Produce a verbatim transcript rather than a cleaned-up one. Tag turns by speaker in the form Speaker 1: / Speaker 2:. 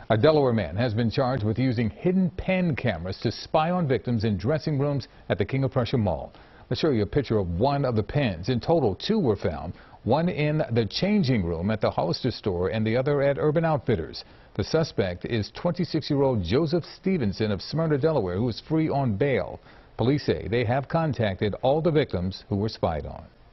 Speaker 1: A Delaware man has been charged with using hidden pen cameras to spy on victims in dressing rooms at the King of Prussia Mall. Let's show you a picture of one of the pens. In total, two were found, one in the changing room at the Hollister store and the other at Urban Outfitters. The suspect is twenty-six-year-old Joseph Stevenson of Smyrna, Delaware, who is free on bail. Police say they have contacted all the victims who were spied on.